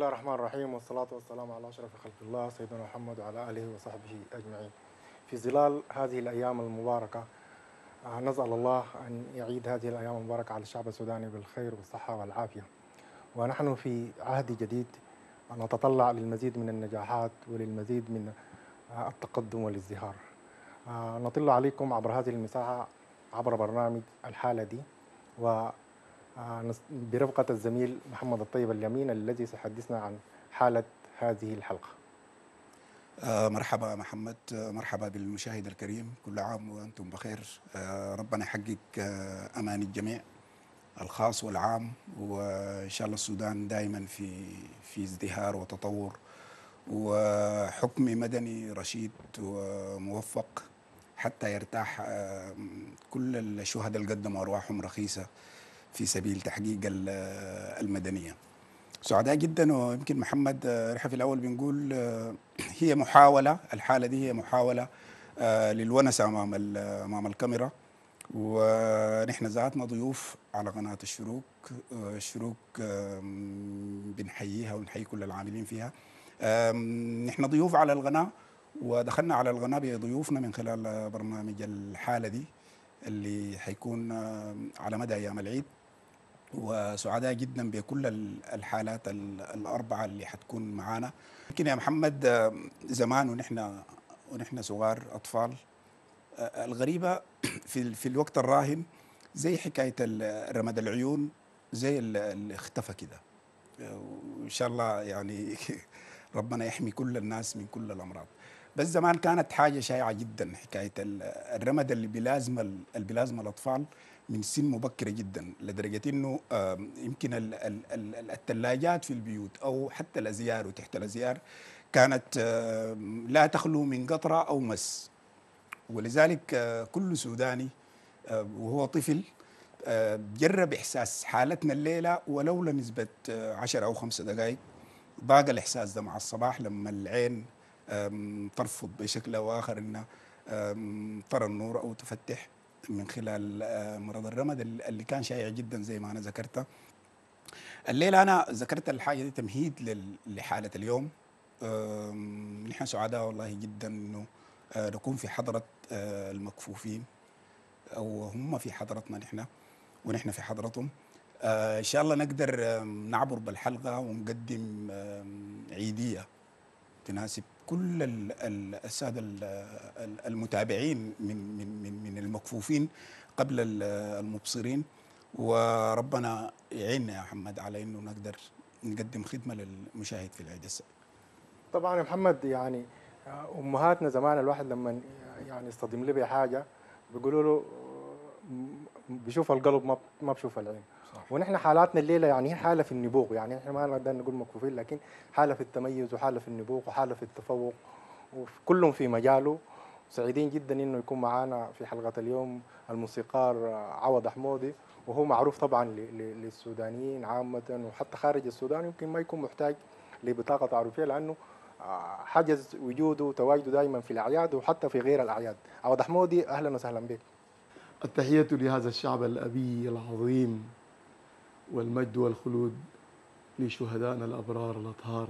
الله الرحمن الرحيم والصلاة والسلام على أشرف خلق الله سيدنا محمد وعلى آله وصحبه أجمعين. في ظلال هذه الأيام المباركة نسأل الله أن يعيد هذه الأيام المباركة على الشعب السوداني بالخير والصحة والعافية. ونحن في عهد جديد نتطلع للمزيد من النجاحات وللمزيد من التقدم والازدهار. نطل عليكم عبر هذه المساحة عبر برنامج الحالة دي و برفقة الزميل محمد الطيب اليمين الذي سيحدثنا عن حالة هذه الحلقة. مرحبا محمد، مرحبا بالمشاهد الكريم، كل عام وأنتم بخير. ربنا يحقق أمان الجميع الخاص والعام، وإن شاء الله السودان دائما في ازدهار وتطور وحكم مدني رشيد وموفق حتى يرتاح كل الشهداء اللي قدموا أرواحهم رخيصة في سبيل تحقيق المدنية. سعداء جدا. ويمكن محمد نحن في الأول بنقول هي محاولة، الحالة دي هي محاولة للونسة أمام الكاميرا، ونحن ذاتنا ضيوف على قناة الشروق. الشروق بنحييها ونحيي كل العاملين فيها. نحن ضيوف على القناة، ودخلنا على القناة بضيوفنا من خلال برنامج الحالة دي اللي حيكون على مدى أيام العيد، وسعداء جدا بكل الحالات الأربعة اللي حتكون معانا. يمكن يا محمد زمان ونحن صغار أطفال، الغريبة في الوقت الراهن زي حكاية رمد العيون زي اللي اختفى كده. وإن شاء الله يعني ربنا يحمي كل الناس من كل الأمراض. بس زمان كانت حاجة شائعة جدا حكاية الرمد اللي بيلازم الأطفال من سن مبكرة جدا، لدرجة إنه يمكن الثلاجات في البيوت أو حتى الأزيار وتحت الأزيار كانت لا تخلو من قطرة أو مس. ولذلك كل سوداني وهو طفل جرب إحساس حالتنا الليلة ولو لنسبة 10 أو 5 دقائق. ضاق الإحساس ده مع الصباح لما العين ترفض بشكل أو آخر إنها ترى النور أو تفتح من خلال مرض الرمد اللي كان شائع جدا زي ما أنا ذكرت. الليلة أنا ذكرت الحاجة دي تمهيد لحالة اليوم. نحن سعداء والله جدا إنه نكون في حضرة المكفوفين، أو هم في حضرتنا نحن ونحن في حضرتهم. إن شاء الله نقدر نعبر بالحلقة ونقدم عيدية تناسب كل السادة المتابعين من المكفوفين قبل المبصرين، وربنا يعيننا يا محمد على انه نقدر نقدم خدمه للمشاهد في العيد السعيد. طبعا يا محمد، يعني أمهاتنا زمان الواحد لما يعني يصطدم له بحاجة بيقولوا له بيشوف القلب ما بشوف العين. صح. ونحن حالاتنا الليله يعني هي حاله في النبوغ، يعني احنا ما نقدر نقول مكفوفين، لكن حاله في التميز وحاله في النبوغ وحاله في التفوق، وكلهم في مجاله. سعيدين جدا انه يكون معنا في حلقه اليوم الموسيقار عوض حمودي، وهو معروف طبعا للسودانيين عامه وحتى خارج السودان، يمكن ما يكون محتاج لبطاقه تعريفيه لانه حجز وجوده وتواجده دائما في الاعياد وحتى في غير الاعياد. عوض حمودي، اهلا وسهلا بك. التحية لهذا الشعب الأبي العظيم، والمجد والخلود لشهدائنا الأبرار الأطهار.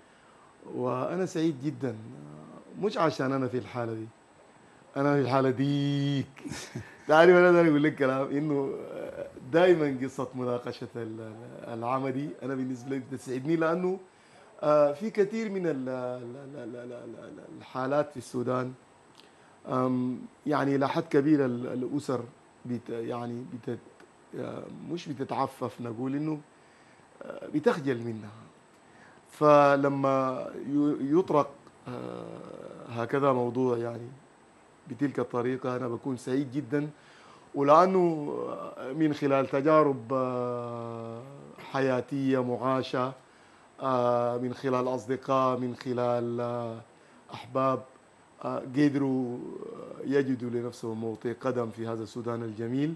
وأنا سعيد جدا، مش عشان أنا في الحالة دي، أنا في الحالة ديك. تعرف أنا دايما أقول لك كلام إنه دائما قصة مناقشة العملي أنا بالنسبة لي بتسعدني، لأنه في كثير من الحالات في السودان يعني إلى حد كبير الأسر يعني مش بتتعفف، نقول إنه بتخجل منها. فلما يطرق هكذا موضوع يعني بتلك الطريقة أنا بكون سعيد جدا، ولأنه من خلال تجارب حياتية معاشة، من خلال أصدقاء، من خلال أحباب قدروا يجدوا لنفسهم موطئ قدم في هذا السودان الجميل،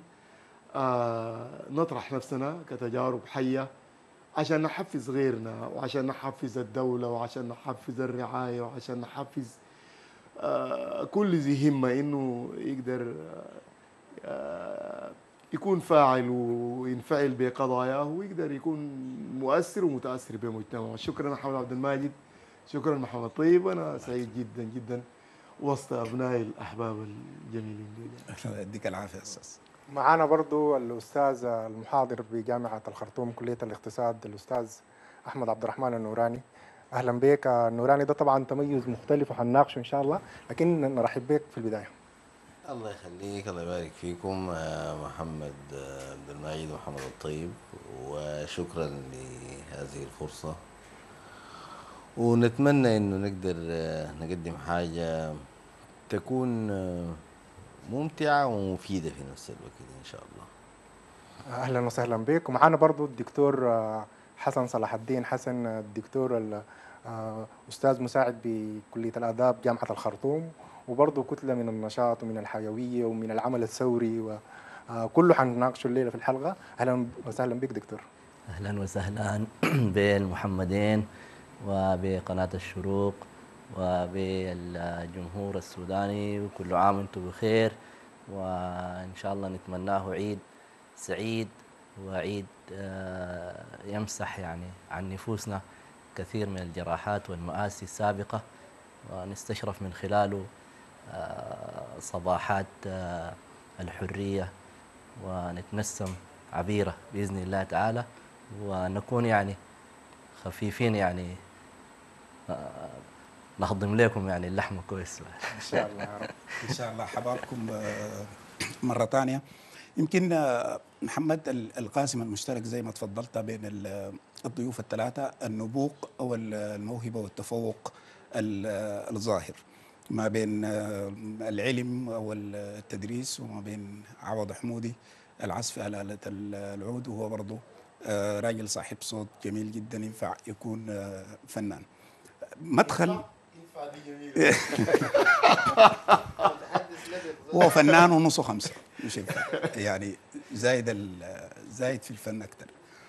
نطرح نفسنا كتجارب حية عشان نحفز غيرنا، وعشان نحفز الدولة، وعشان نحفز الرعاية، وعشان نحفز كل ذي همة إنه يقدر يكون فاعل وينفعل بقضاياه ويقدر يكون مؤثر ومتاثر بمجتمعه. شكرا محمد عبد الماجد، شكرا محمد طيب، انا سعيد جدا جدا وسط ابنائي الاحباب الجميلين دي. يديك العافيه يا استاذ. معانا برضو الأستاذ المحاضر بجامعة الخرطوم كلية الاقتصاد الأستاذ أحمد عبد الرحمن النوراني. أهلا بك النوراني. ده طبعا تميز مختلف وحنناقشه إن شاء الله، لكن نرحب بك في البداية. الله يخليك، الله يبارك فيكم محمد عبد المجيد ومحمد الطيب، وشكرا لهذه الفرصة. ونتمنى انه نقدر نقدم حاجة تكون ممتعة ومفيدة في نفس الوقت ان شاء الله. أهلا وسهلا بك. ومعانا برضو الدكتور حسن صلاح الدين حسن، الدكتور أستاذ مساعد بكلية الآداب جامعة الخرطوم، وبرضه كتلة من النشاط ومن الحيوية ومن العمل الثوري، وكله حنناقشه الليلة في الحلقة. أهلا وسهلا بك دكتور. أهلا وسهلا بالمحمدين وبقناة الشروق وبالجمهور السوداني، وكل عام وانتم بخير، وإن شاء الله نتمناه عيد سعيد وعيد يمسح يعني عن نفوسنا كثير من الجراحات والمآسي السابقة، ونستشرف من خلاله صباحات الحرية، ونتنسم عبيرة بإذن الله تعالى، ونكون يعني خفيفين، يعني نهضم لكم يعني اللحمة كويس إن شاء الله يا رب. ان شاء الله حبابكم مره ثانيه. يمكن محمد القاسم المشترك زي ما تفضلت بين الضيوف الثلاثه، النبوغ او الموهبه والتفوق الظاهر ما بين العلم او التدريس، وما بين عوض حمودي العزف على آلة العود، وهو برضه راجل صاحب صوت جميل جدا ينفع يكون فنان. مدخل هو فنان ونصه خمسة، مش ينفع يعني زايد في الفن أكتر.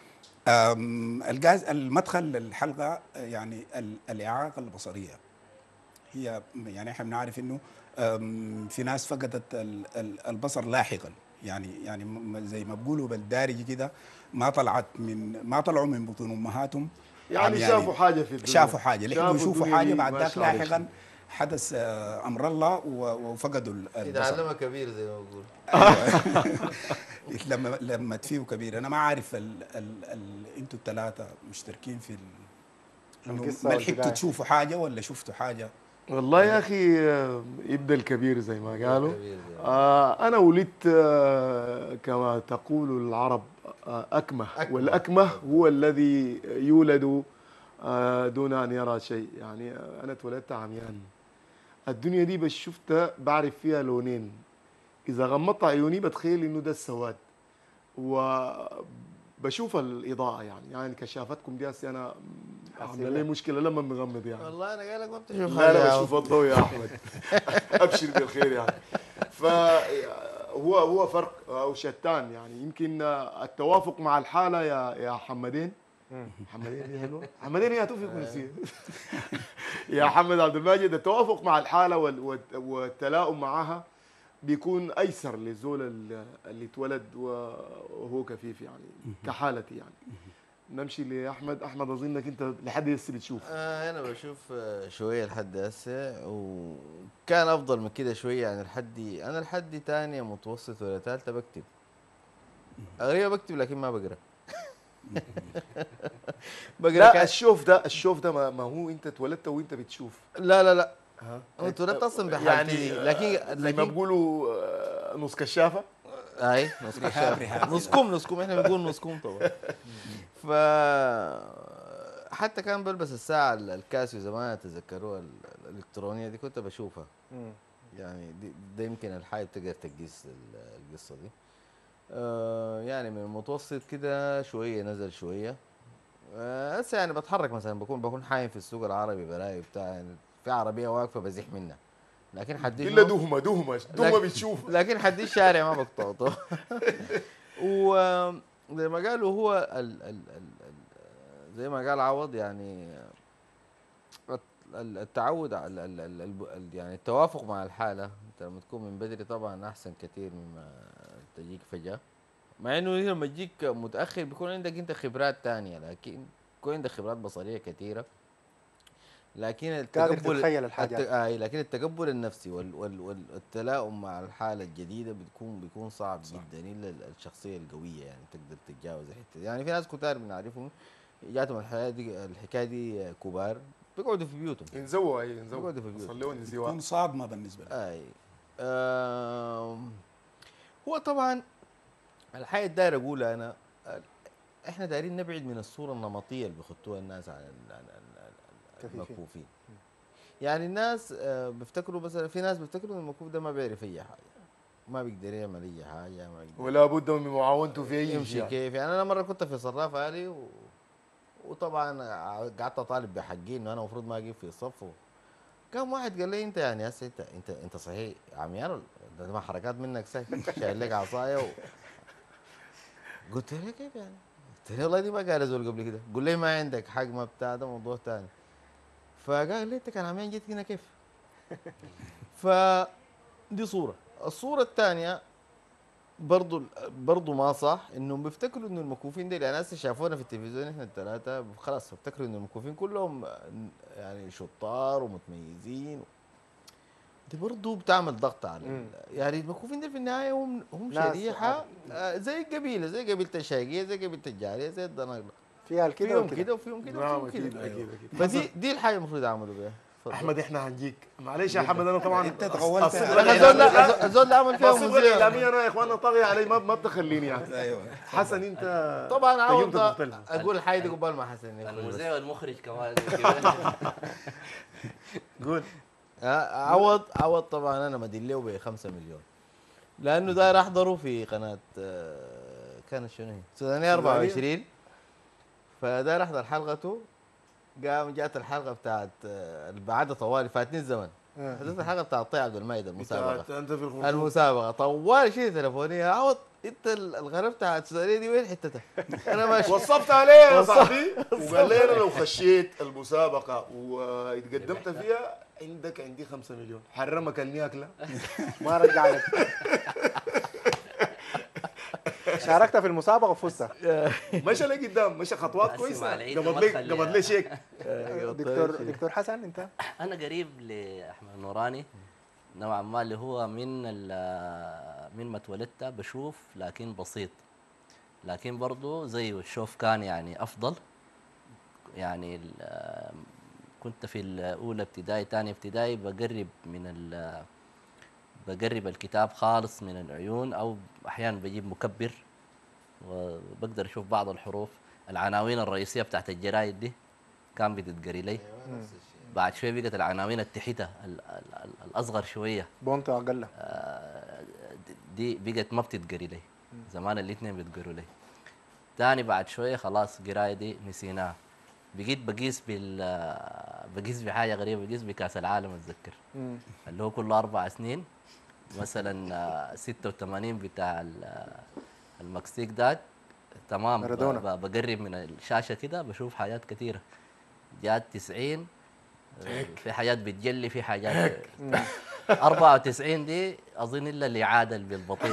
المدخل للحلقة يعني الإعاقة البصرية هي، يعني احنا بنعرف انه في ناس فقدت البصر لاحقا، يعني زي ما بيقولوا بالدارجي كده، ما طلعوا من بطون امهاتهم، يعني شافوا حاجه في الدنيا، شافوا حاجه، لحقوا يشوفوا حاجه بعد ذاك لاحقا لاحقا حدث امر الله وفقدوا البصر. يتعلمها كبير زي ما بقول. لما تفيوا كبير. انا ما عارف انتوا الثلاثه مشتركين في القصة ما لحقتوا والبداية. تشوفوا حاجه ولا شفتوا حاجه؟ والله يا اخي يبدا الكبير زي ما قالوا. كبير زي ما انا ولدت كما تقول العرب اكمه، والاكمه هو الذي يولد دون ان يرى شيء. يعني انا اتولدت عميان. الدنيا دي بس شفتها بعرف فيها لونين، اذا غمضت عيوني بتخيل انه ده السواد، وبشوف الاضاءه. يعني كشافتكم دي هسه انا عامله لي مشكله لما بغمض يعني. والله انا قالك ما بتشوف لا حاجة لا يا بشوف الضوء يا احمد. ابشر بالخير يعني. فهو فرق او شتان يعني. يمكن التوافق مع الحاله يا حمدين. حمدين دي حلوه، حمدين هي توفيق نسيه. يا محمد عبد الماجد، التوافق مع الحاله والتلاؤم معها بيكون ايسر للزول اللي اتولد وهو كفيف يعني كحالتي يعني. نمشي لاحمد. احمد اظنك انت لحد هسه بتشوف. انا بشوف شويه لحد هسه، وكان افضل من كده شويه يعني. انا لحد تانية متوسط ولا ثالثه بكتب، غريبه بكتب لكن ما بقرا. لا الشوف ده ما هو انت اتولدت وانت بتشوف. لا ها انا اتولدت اصلا بحالتي، يعني زي ما لكن بيقولوا نص كشافه. اي نص كشاف، نصكم احنا بنقول نصكم طبعا. ف حتى كان بلبس الساعه الكاسيو زمان تذكروها الالكترونيه دي، كنت بشوفها يعني. ده يمكن الحاجه بتقدر تقيس القصه دي. يعني من المتوسط كده شويه نزل شويه. هسه يعني بتحرك مثلا، بكون حايم في السوق العربي بلاقي بتاع يعني في عربيه واقفه بزح منها، لكن حديش الا دهمه بتشوف. لكن حديش الشارع ما بقطعه. وزي ما قالوا هو زي ما قال عوض يعني التعود على يعني التوافق مع الحاله. انت لما تكون من بدري طبعا احسن كثير مما تجيك فجاه. مع انه لما تجيك متاخر بيكون عندك انت خبرات تانية، لكن بيكون عندك خبرات بصريه كثيره، لكن قادر التقبل تتخيل الحاجات. لكن التقبل النفسي والتلاؤم مع الحاله الجديده بيكون صعب جدا الا الشخصيه القويه يعني تقدر تتجاوز الحته دي. يعني في ناس كتار بنعرفهم جاتهم الحكايه دي كبار بيقعدوا في بيوتهم، ينزووا اي ينزووا بيقعدوا في بيوتهم. يصلوا النزوات. تكون صادمه بالنسبه لك. اي هو طبعا الحاجه الداير اقولها انا، احنا دايرين نبعد من الصوره النمطيه اللي بيخطوها الناس عن كفيفين. المكفوفين. يعني الناس بيفتكروا مثلا، في ناس بيفتكروا ان المكفوف ده ما بيعرف اي حاجه، ما بيقدر يعمل اي حاجه، ما يقدر ولا بد من معاونته في اي يمشي شيء. كيف. يعني انا مره كنت في صراف الي وطبعا قعدت اطالب بحقي انه انا المفروض ما اجيب في الصف كم واحد قال لي انت يعني هسه انت صحيح عميان ده ما حركات منك سهل شايل لك عصايه قلت له كيف يعني؟ قلت له والله دي ما قال زول قبل كده، قول لي ما عندك حق ما بتاع ده موضوع ثاني. فقال لي انت كان عميان جيت هنا كيف؟ فدي صوره. الصوره الثانيه برضو ما صح، انهم بيفتكروا انه المكفوفين دي يعني هسه شافونا في التلفزيون احنا الثلاثه خلاص بيفتكروا انه المكفوفين كلهم يعني شطار ومتميزين. دي برضه بتعمل ضغط على يعني المكفوفين دي في النهايه هم ناس شريحه زي القبيله، زي قبيله الشاقيه، زي قبيله الجاريه، زي الدناقله، فيها الكده فيهم وكده. كده وفيهم كده نعم وفيهم اكيد كده. اكيد اكيد. فدي الحاجه المفروض يعملوا بها. احمد احنا هنجيك معلش يا محمد، انا طبعا أنت تغولت الصبغه على- الزول ده عمل فيها الصبغه مذيع. الاعلاميه انا يا اخوانا طاغيه علي، ما بتخليني يعني. ايوه حسن انت طبعا عوض تجربتك مختلفه. اقول الحاجه دي قبال ما حسن يخرج بس. المذيع والمخرج كمان قول. عوض طبعا انا مدين له ب 5 مليون لانه داير احضره في قناه كانت شنو هي؟ سودانيه 24. فداير احضر حلقته، جات الحلقه بتاعت بعد طوالي فاتني الزمن، حضرت الحلقه بتاعت طي عبد المجيد المسابقه. انت في الخرطوم. المسابقه طوال شيء تليفوني يا عوض انت الغرب بتاعت السودانيه دي وين حتتها؟ انا ماشي وصفت عليه يا صاحبي وقال لي انا لو خشيت المسابقه واتقدمت فيها عندي 5 مليون حرمك اني اكله. ما رجع لك. شاركت في المسابقه وفزت. مشى لقدام، مشى خطوات قسم كويسه، على العيد قبض وما لي تخلي- قبض لي شيك. دكتور حسن انت انا قريب لاحمد نوراني نوعا ما، اللي هو من ما اتولدت بشوف لكن بسيط، لكن برضه زيه الشوف كان يعني افضل. يعني كنت في الاولى ابتدائي ثاني ابتدائي بقرب الكتاب خالص من العيون، او احيانا بجيب مكبر وبقدر اشوف بعض الحروف. العناوين الرئيسيه بتاعت الجرايد دي كان بتتقري لي. بعد شويه بقت العناوين التحيته الاصغر شويه بونت اقل. دي بقت ما بتتقري لي. زمان الاثنين بيتقروا لي. تاني بعد شويه خلاص قرايه دي نسيناها. بقيت بقيس بحاجه غريبه، بقيس بكاس العالم اتذكر اللي هو كل 4 سنين مثلا 86 بتاع المكسيك ده تمام. مارادونا. بقرب من الشاشه كده بشوف حاجات كثيره. جات 90 في حاجات بتجلي، في حاجات 94 دي اظن الا اللي عادل بالبطيء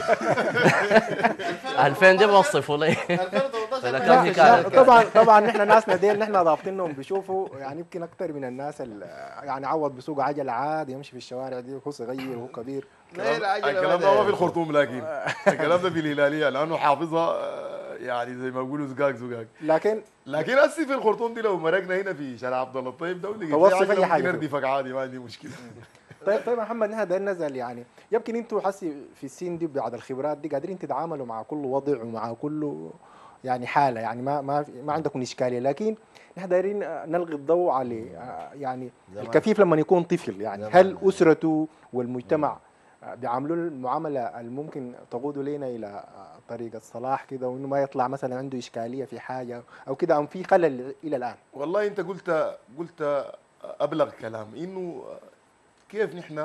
2000 دي بوصفوا لي 2018 طبعا نحن ناسنا ديل نحن ضابطينهم بيشوفوا يعني يمكن اكثر من الناس يعني عوض بسوق عجل عادي يمشي في الشوارع دي وهو صغير وهو كبير. الكلام ده ما في الخرطوم، لكن الكلام ده في الهلاليه لانه حافظها يعني زي ما بيقولوا زقاق. لكن هسي في الخرطوم دي لو مرقنا هنا في شارع عبد الله الطيب ده ولقيت توصف فيه أي حاجة ممكن فيه. اردفك عادي، ما عندي مشكله. طيب يا محمد نحن ده نزل يعني يمكن انتوا حسي في السين دي بعد الخبرات دي قادرين تتعاملوا مع كل وضع ومع كل يعني حاله، يعني ما عندكم اشكاليه، لكن نحن دايرين نلقي الضوء على يعني الكفيف لما يكون طفل، يعني هل اسرته والمجتمع بيعاملوا المعامله الممكن تقود لنا الى طريق الصلاح كده، وانه ما يطلع مثلا عنده اشكاليه في حاجه او كده، ام في خلل الى الان؟ والله انت قلت ابلغ كلام، انه كيف نحن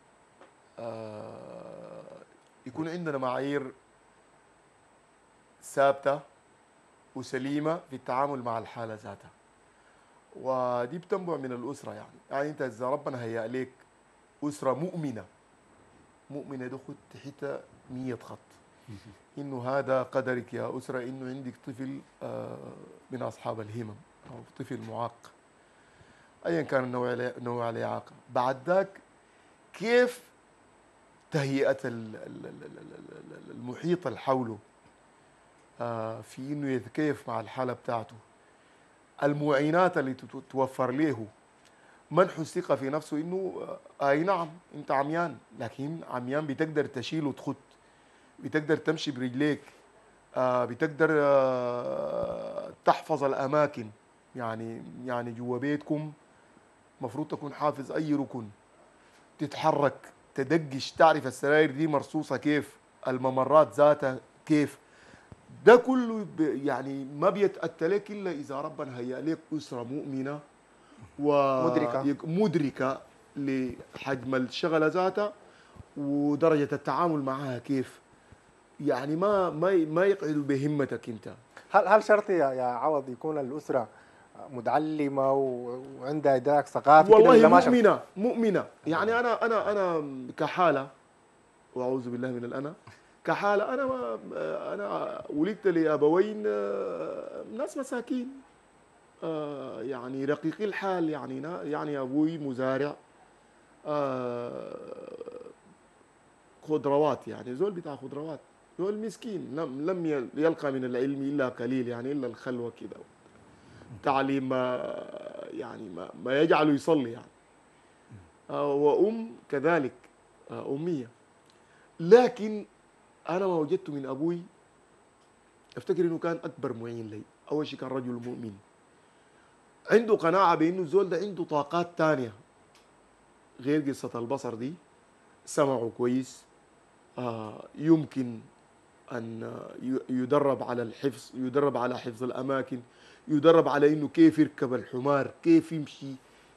يكون عندنا معايير ثابته وسليمه في التعامل مع الحاله ذاتها، ودي بتنبع من الاسره. يعني انت اذا ربنا هيأ لك اسره مؤمنه دي خد تحتها 100 خط. انه هذا قدرك يا اسره، انه عندك طفل من اصحاب الهمم او طفل معاق ايا كان نوع الاعاقه. بعد ذاك كيف تهيئه المحيط اللي حوله في انه يتكيف مع الحاله بتاعته، المعينات اللي توفر له، منح الثقه في نفسه انه اي نعم انت عميان، لكن عميان بتقدر تشيل وتخط، بتقدر تمشي برجليك، بتقدر تحفظ الاماكن. يعني جوا بيتكم مفروض تكون حافظ اي ركن، تتحرك، تدقش، تعرف السراير دي مرصوصه كيف، الممرات ذاتها كيف. ده كله يعني ما بيتأتى لك الا اذا ربنا هيأ لك اسره مؤمنه ومدركه لحجم الشغله ذاتها ودرجه التعامل معها كيف. يعني ما يقعدوا بهمتك انت. هل شرط يا عوض يكون الاسره متعلمه وعندها ادراك ثقافي كده، والله ولا ما شرط؟ مؤمنه. يعني انا كحاله، واعوذ بالله من الانا، كحاله انا ولدت لابوين ناس مساكين، يعني رقيقي الحال. يعني ابوي مزارع خضروات، يعني زول بتاع خضروات، زول مسكين لم يلقى من العلم الا قليل، يعني الا الخلوه كده، تعليم يعني ما يجعله يصلي يعني. وام كذلك اميه. لكن انا ما وجدت من ابوي، افتكر انه كان اكبر معين لي. اول شيء كان رجل مؤمن، عنده قناعه بانه الزول ده عنده طاقات تانية غير قصه البصر دي. سمعه كويس، يمكن ان يدرب على الحفظ، يدرب على حفظ الاماكن، يدرب على انه كيف يركب الحمار، كيف يمشي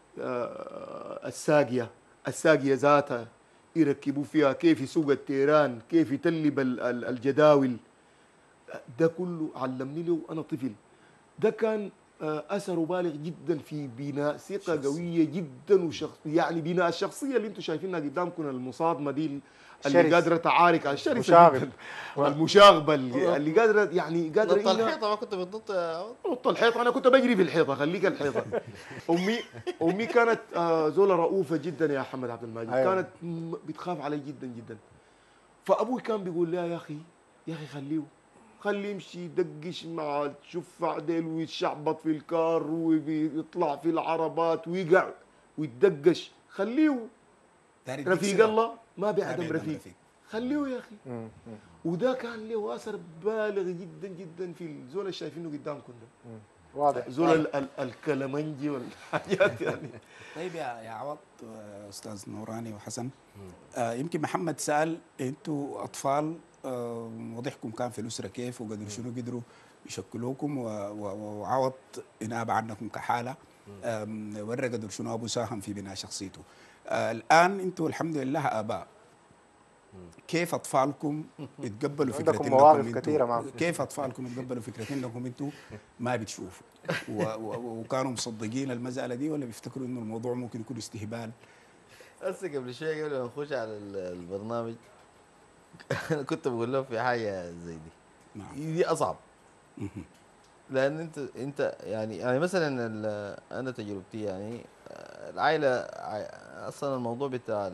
الساقيه ذاتها يركبوا فيها، كيف يسوق التيران، كيف يتلب الجداول. ده كله علمني له انا طفل. ده كان اثره بالغ جدا في بناء ثقه قويه جدا يعني بناء الشخصيه اللي انتم شايفينها قدامكم المصادمه دي، اللي قادره تعارك على الشرسه جدا، المشاغبه اللي قادره، يعني قادره نط الحيطه ما كنت بتنط يا عوض؟ نط الحيطه، انا كنت بجري في الحيطه، خليك الحيطه. امي كانت زوله رؤوفه جدا يا محمد عبد المجيد. أيوة. كانت بتخاف علي جدا جدا. فابوي كان بيقول لي يا اخي خليه يمشي يدقش مع الشفع ديل ويتشعبط في الكار ويطلع في العربات ويقع ويتدقش، خليه رفيق الله ما بيعدم رفيق، خليه يا اخي. وده كان له اثر بالغ جدا جدا في الزول اللي شايفينه قدامكم ده. واضح. زول الكلمنجي والحاجات يعني. طيب يا عوض، استاذ نوراني وحسن، يمكن محمد سأل انتوا اطفال وضعكم كان في الاسره كيف، وقدروا شنو قدروا يشكلوكم، وعوض اناب عنكم كحاله، ورى قدر شنو ابو ساهم في بناء شخصيته. الان انتوا الحمد لله اباء، كيف اطفالكم يتقبلوا فكره عندكم انكم مواقف كثيره معكم. كيف اطفالكم يتقبلوا فكره انكم انتم ما بتشوفوا وكانوا مصدقين المساله دي، ولا بيفتكروا انه الموضوع ممكن يكون استهبال؟ هسه قبل شويه قبل ما نخش على البرنامج انا كنت بقول لهم في حاجه زي دي. نعم. دي اصعب، لان انت يعني مثلا انا تجربتي يعني العائله اصلا الموضوع بتاع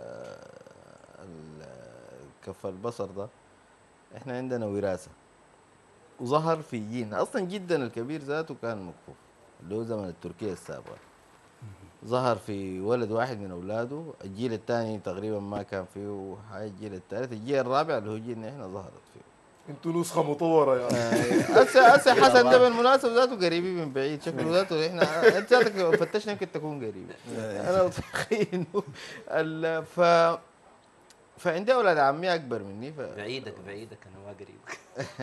كف البصر ده احنا عندنا وراثه، وظهر في جيلنا اصلا. جدا الكبير ذاته كان مكفوف، اللي هو زمن التركية السابقه، ظهر في ولد واحد من اولاده. الجيل الثاني تقريبا ما كان فيه حاجه، الجيل الثالث، الجيل الرابع اللي هو جيلنا احنا ظهرت فيه. انتوا نسخه مطوره يعني. هسه حسن ده بالمناسبه ذاته قريبين من بعيد، شكله ذاته احنا انت ذاتك فتشنا يمكن تكون قريب. انا متخيل انه فعندي اولاد عمي اكبر مني بعيدك انا ما قريبك.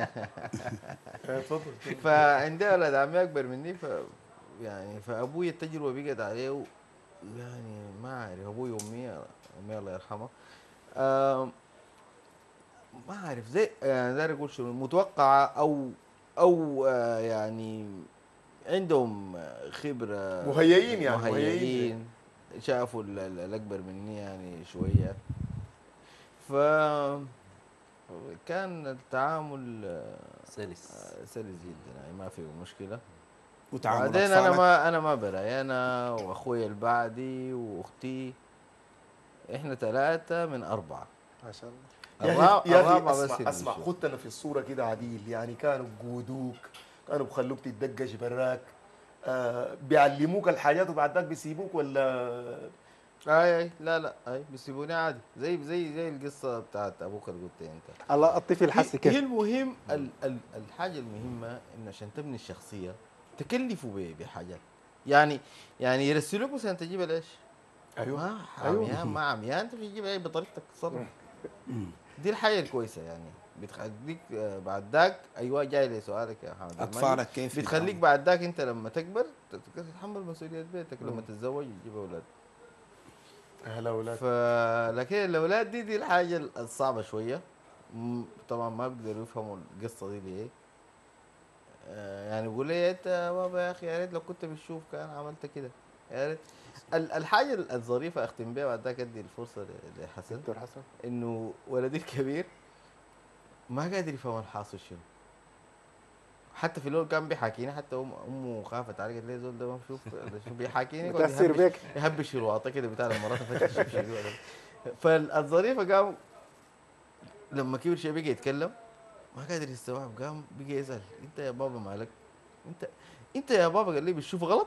تفضل. فعندي اولاد عمي اكبر مني، يعني فابوي التجربه بقت عليه، يعني ما اعرف. ابوي وامي الله يرحمها، ما اعرف زي يعني داير اقول شنو متوقعه او يعني عندهم خبره، مهيئين يعني مهيئين شافوا الاكبر مني يعني شويه. ف كان التعامل سلس. سلس جدا، يعني ما في مشكله. وتعامل بعدين أطفالك. انا ما براي، انا واخوي اللي بعدي واختي، احنا 3 من 4. ما شاء الله. يا أخي الرابعه بس اللي اسمع بيشوف. خدتنا في الصورة كده عديل، يعني كانوا بقودوك، كانوا بخلوك تتدقش براك، بيعلموك الحاجات وبعد ذاك بيسيبوك ولا؟ اي اي بيسيبوني عادي، زي القصه بتاعت ابوك اللي قلت انت. الله الطفل حس هي كيف؟ المهم الحاجه المهمه ان عشان تبني الشخصيه تكلفوا بحاجات. يعني يرسلوك مثلا تجيب العيش، ايوه ما عميان ما عميان، انت تجيب عيش بطريقتك تصرف. دي الحاجه الكويسه، يعني بتخليك بعد ذاك. ايوه جاي لي سؤالك يا حمد المهندس. أطفالك كيف بتخليك يتعاملوا؟ بعد ذاك انت لما تكبر تتحمل مسؤوليه بيتك، لما تتزوج تجيب اولاد. هلا اولاد. لكن الاولاد دي الحاجه الصعبه شويه. طبعا ما بيقدروا يفهموا القصه دي ليه. يعني بيقول لي انت يا بابا يا اخي، يا ريت لو كنت بتشوف كان عملت كده، يا ريت. الحاجه الظريفه اختم بيها بعد ذاك ادي الفرصه لحسن، دكتور حسن. انه ولدي الكبير ما قادر يفهم الحاصل شنو. حتى في الاول كان بيحاكيني، حتى امه خافت عليه، قالت لي زول ده ما بشوف شو بيحاكيني، يقعد متأثر بك. يهبش الواطه كده بتاع المرات فتش. فالظريفه قام لما كبر شويه بقى يتكلم، ما قادر يستوعب، قام بقى يسال انت يا بابا مالك؟ انت يا بابا قال لي بتشوف غلط.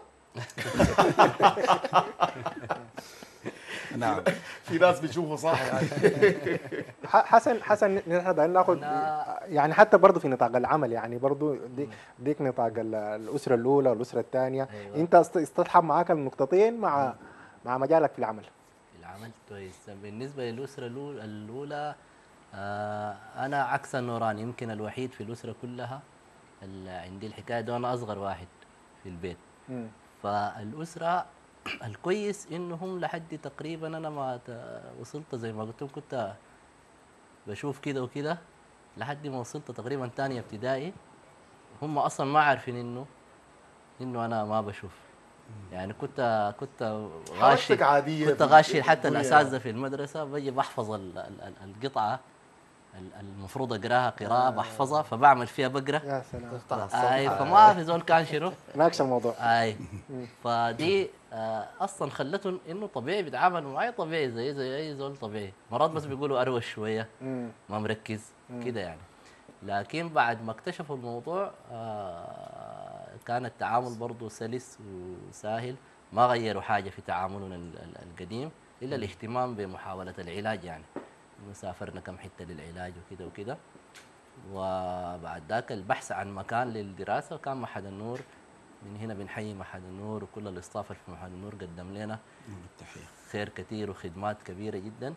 نعم. في ناس بيشوفوا صح يعني. حسن نحن دايرين ناخذ يعني حتى برضه في نطاق العمل، يعني برضه ديك نطاق الاسره الاولى والاسره الثانيه. أيوة. انت استصحب معاك النقطتين مع مجالك في العمل. العمل كويس. بالنسبة للأسرة الأولى أنا عكس النوراني، يمكن الوحيد في الأسرة كلها اللي عندي الحكاية ده، أنا أصغر واحد في البيت. فالأسرة الكويس إنهم لحد تقريبا أنا ما وصلت زي ما قلت لكم، كنت بشوف كده وكده لحد ما وصلت تقريبا تانية ابتدائي. هم أصلا ما عارفين إنه أنا ما بشوف. يعني كنت غاشي، حركتك عادية كنت في غاشي حتى الدنيا. الاساتذه في المدرسه، بجي بحفظ القطعه المفروض اقراها قراءه بحفظها، فبعمل فيها بقرا. يا سلام. تفتح اي الصفحه. فما في زول كان شنو. ناقش الموضوع. اي فدي اصلا خلتهم انه طبيعي بيتعاملوا معي طبيعي زي اي زول طبيعي. مرات بس بيقولوا اروش شويه، ما مركز كده يعني. لكن بعد ما اكتشفوا الموضوع كان التعامل برضه سلس وسهل، ما غيروا حاجة في تعاملنا القديم إلا الاهتمام بمحاولة العلاج. يعني سافرنا كم حتة للعلاج وكده وكده. وبعد ذاك البحث عن مكان للدراسة كان معهد النور. من هنا بنحيي معهد النور وكل الاستاف في معهد النور، قدم لنا خير كثير وخدمات كبيرة جدا.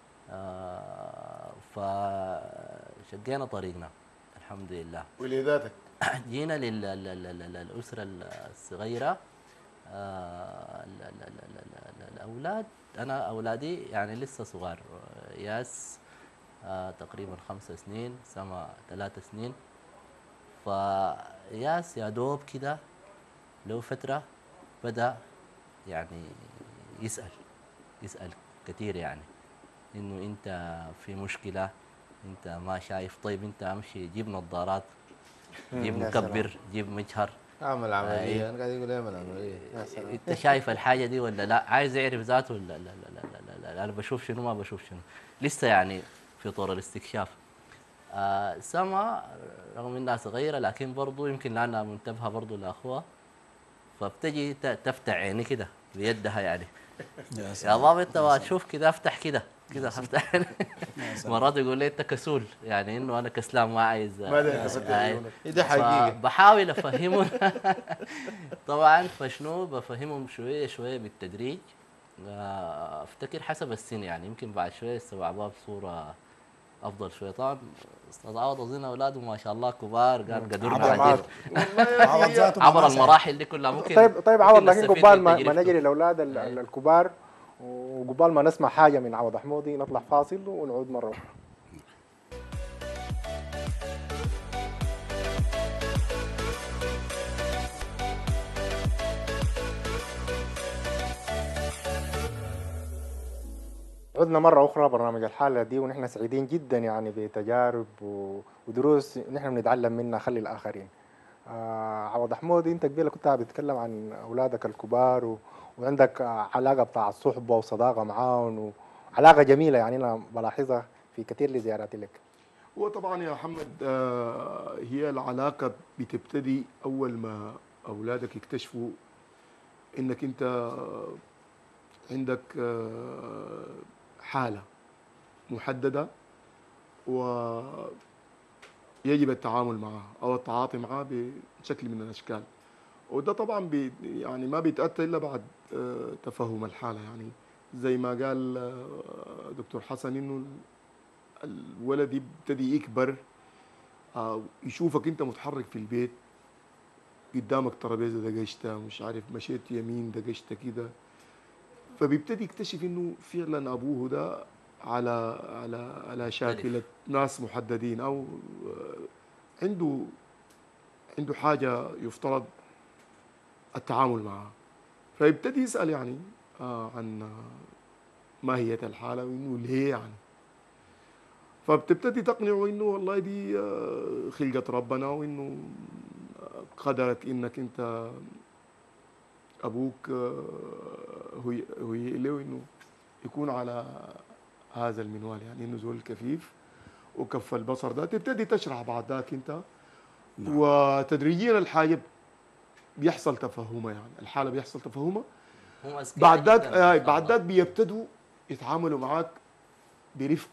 فشقينا طريقنا الحمد لله. ولاداتك جينا للأسرة الصغيرة. الأولاد، أنا أولادي يعني لسه صغار. ياس تقريبا 5 سنين، سما 3 سنين. فياس يا دوب كده له فترة بدأ يعني يسأل كثير، يعني إنه أنت في مشكلة، أنت ما شايف؟ طيب أنت أمشي جيب نظارات، جيب مكبر، جيب مجهر، اعمل عمليه. انا قاعد يقول اعمل عمليه. انت شايف الحاجه دي ولا لا؟ عايز يعرف ذاته ولا لا لا لا لا لا لا، انا بشوف شنو ما بشوف شنو، لسه يعني في طور الاستكشاف. سما رغم انها صغيره لكن برضو يمكن لانها منتبهه برضو لاخوها، فبتجي تفتح عيني كده بيدها يعني. يا بابا انت ما تشوف كده، افتح كده افتح. مرات يقول لي انت كسول، يعني انه انا كسلان ما عايز. ما ده كسلت عيونك. ده حقيقه. بحاول افهمهم. طبعا فشنو بفهمهم شويه شويه بالتدريج. افتكر حسب السن، يعني يمكن بعد شويه استوعبوها بصوره افضل شويه. طبعا استاذ عوض اظن اولاده ما شاء الله كبار، قال قدرنا عديد عبر المراحل دي كلها. ممكن طيب عوض، ممكن لكن نستفيد قبال من ما تجربته. نجي للاولاد الكبار، وقبال ما نسمع حاجه من عوض حمودي نطلع فاصل ونعود مره اخرى. عدنا مرة أخرى برنامج الحالة دي، ونحن سعيدين جدا يعني بتجارب ودروس نحن بنتعلم منها خلي الآخرين. عوض حمود، أنت قبل كنت بتتكلم عن أولادك الكبار وعندك علاقة بتاع الصحبة وصداقة معاهم، وعلاقة جميلة يعني أنا بلاحظها في كثير لزياراتي لك. وطبعا يا محمد هي العلاقة بتبتدي أول ما أولادك يكتشفوا إنك أنت عندك حالة محددة ويجب التعامل معها أو التعاطي معها بشكل من الأشكال. وده طبعا يعني ما بيتأتى إلا بعد تفهم الحالة. يعني زي ما قال دكتور حسن إنه الولد يبتدي يكبر يشوفك انت متحرك في البيت، قدامك ترابيزه دقشتها، مش عارف مشيت يمين دقشتها كده، فبيبتدي يكتشف انه فعلا ابوه ده على شاكله ناس محددين، او عنده حاجه يفترض التعامل معها. فيبتدي يسال يعني عن ماهيه الحاله وانه ليه يعني. فبتبتدي تقنعه انه والله دي خلقة ربنا، وانه قدرك انك انت ابوك هو له انه يكون على هذا المنوال، يعني انه زول كفيف وكف البصر ده. تبتدي تشرح بعد ذاك انت وتدريجيا الحاجه بيحصل تفهمها، يعني الحاله بيحصل تفهمها. هم أذكياء بعد ذاك جداً ما شاء بعد الله. ذاك بيبتدوا يتعاملوا معك برفق.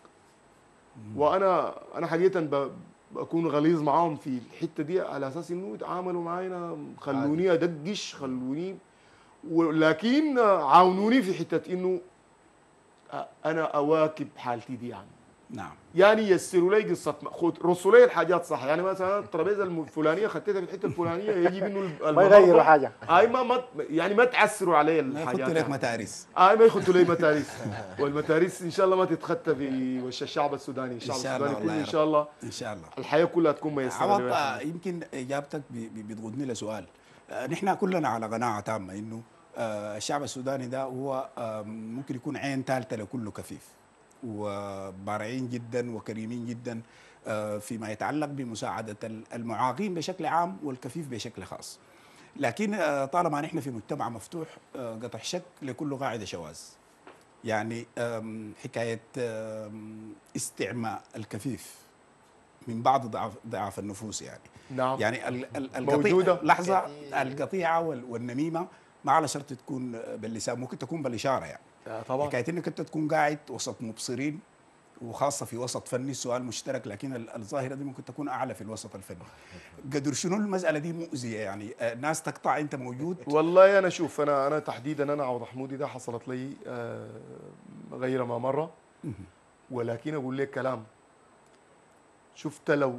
وانا حقيقه بكون غليظ معاهم في الحته دي على اساس انه يتعاملوا معانا، خلوني ادقش، خلوني ولكن عاونوني في حته انه انا اواكب حالتي دي. نعم. يعني يسروا لي قصه، خد رصوا لي الحاجات صح. يعني مثلا الترابيزه الفلانيه خدتها في الحته الفلانيه، يجب انه ما يغيروا حاجة. اي ما يعني ما تعسروا علي ما الحاجات يخطوا لك يعني. متاريس. ما يخطوا لي متاريس. والمتاريس ان شاء الله ما تتخطى في وش الشعب السوداني. الشعب إن شاء الله السوداني كله والله يا ان رب. شاء الله ان شاء الله. الحياه كلها تكون ميسره له عوض يا محمد. يمكن اجابتك بتغضني لسؤال. نحن كلنا على قناعه تامه انه الشعب السوداني ده هو ممكن يكون عين ثالثه لكله كفيف، وبارعين جدا وكريمين جدا فيما يتعلق بمساعده المعاقين بشكل عام والكفيف بشكل خاص. لكن طالما نحن في مجتمع مفتوح قطع شك لكل قاعده شواذ. يعني حكايه استعماء الكفيف من بعض ضعاف النفوس يعني. نعم. يعني موجودة. لحظه، القطيعه والنميمه ما على شرط تكون باللسان، ممكن تكون بالاشاره يعني. طبعا. حكايه انك انت تكون قاعد وسط مبصرين، وخاصه في وسط فني، السؤال مشترك، لكن الظاهره دي ممكن تكون اعلى في الوسط الفني. قدر شنو المساله دي مؤذيه يعني، ناس تقطع انت موجود. والله انا شوف، انا تحديدا انا عوض حمودي ده حصلت لي غير ما مره. ولكن اقول لك كلام، شفت لو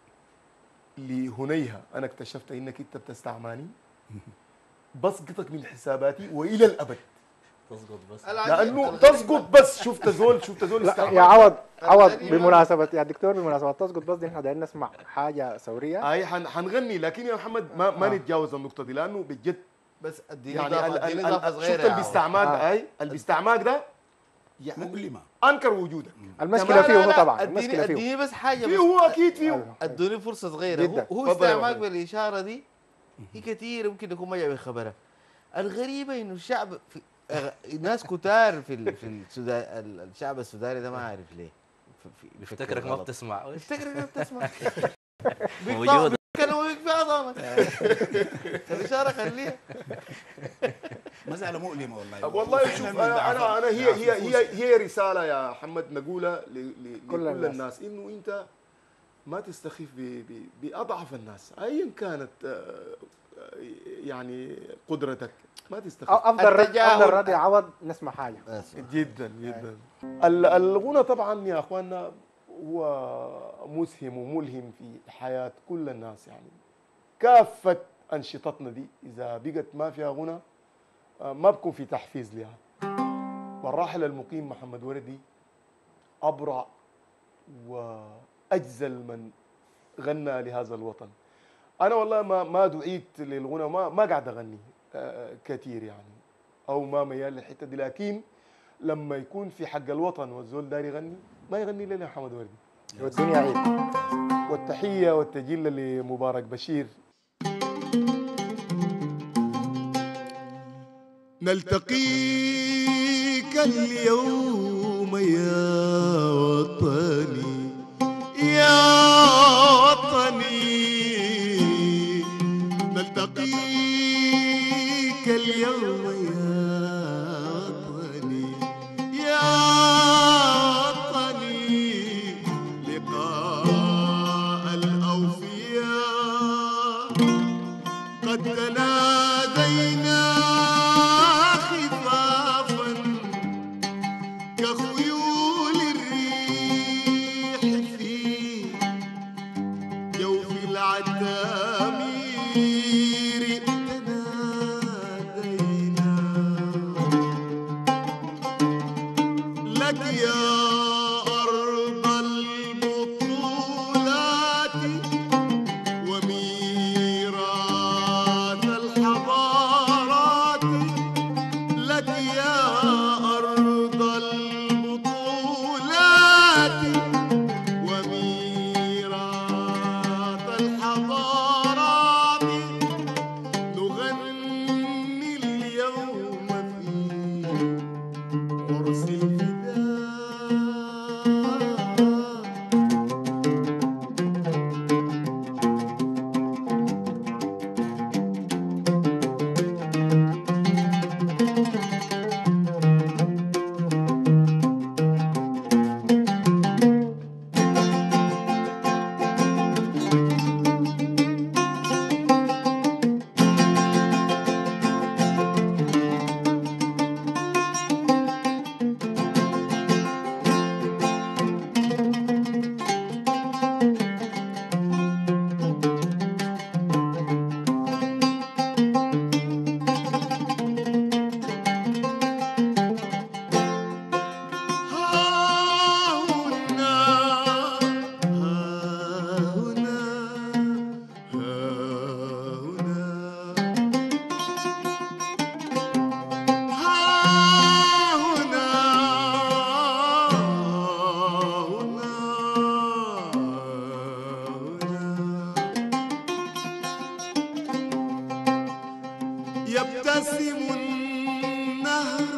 لهنيها انا اكتشفت انك انت بتستعماني بسقطك من حساباتي والى الابد. تسقط بس. لانه تسقط بس. شفت زول لا استعمال. يا عوض بمناسبة يا دكتور، بمناسبة تسقط بس دي احنا دايرين نسمع حاجة ثورية. اي حنغني، لكن يا محمد ما نتجاوز النقطه دي، لانه بجد بس اديني يعني اديني اضافه صغيره شفت يا عوض. البيستعماك اي البيستعماك ده يعني مؤلمه. انكر وجودك. المشكلة فيه هو طبعا، اديني المشكلة فيه. اديني بس حاجه فيه بس. هو اكيد فيه. أيوه. ادوني فرصه صغيره. جدا. هو تفضل يا استعماك محمد. بالاشاره دي هي كثير ممكن يكون ما جاب خبرها. الغريبه انه الشعب في ناس كتار في السودان، الشعب السوداني ده ما عارف ليه بيفكر افتكرك ما غلط. بتسمع. بيفتكرك ما بتسمع. موجودة. بيتكلموا بيك في عظامك. الاشاره خليها. مساله مؤلمه والله. والله شوف، انا هي رساله يا محمد نقولها لكل الناس، انه انت ما تستخف باضعف الناس ايا كانت يعني قدرتك، ما تستخف. افضل رد يا عوض نسمع حاجة. جدا جدا. الغنى طبعا يا اخواننا هو مسهم وملهم في حياه كل الناس. يعني كافه انشطتنا دي اذا بقت ما فيها غنى ما بكون في تحفيز لها. والراحل المقيم محمد وردي أبرع وأجزل من غنى لهذا الوطن. أنا والله ما دعيت للغنى، ما قاعد أغني كثير يعني، أو ما ميال للحتة دي، لكن لما يكون في حق الوطن والزول داري يغني ما يغني لنا محمد وردي. والدنيا عيد. والتحية والتجلة لمبارك بشير. نلتقيك اليوم يا وطني يا وطني، نلتقيك اليوم يا وطني يا وطني، لقاء الأوفياء قد تنادينا خفافا كخيول الريح في جوف العتامير، تنادينا لك يا أرض البطولات وميراث الحضارات، لك يا أرض البطولات وميراث الحضارات، نغني اليوم في عرس الفداء. يبتسم النهر